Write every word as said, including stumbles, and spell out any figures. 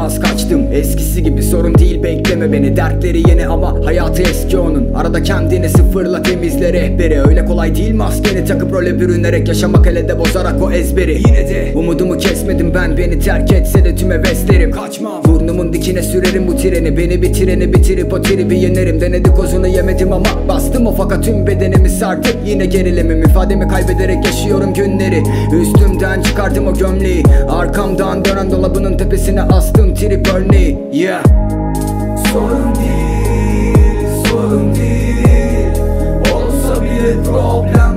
az kaçtım. Eskisi gibi sorun değil, bekleme beni. Dertleri yeni ama hayatı eski onun. Arada kendini sıfırla, temizle rehberi. Öyle kolay değil maskeni takıp role bürünerek yaşamak, hele de bozarak o ezberi. Yine de umudumu kesmedim ben, beni terk etse de tüm heveslerim. Kaçmam, burnumun dikine sürerim bu treni. Beni bitireni bitirip o tribi yenerim. Denedik kozunu yemedim ama bastım o, fakat tüm bedenimi sardı. Yine gerilimim, ifademi kaybederek yaşıyorum günleri. Üstümden çıkardım o gömleği, arkamdan dönen dolabının tepesine astım trip örneği. Yeah. Sorun değil, sorun değil, olsa bile problem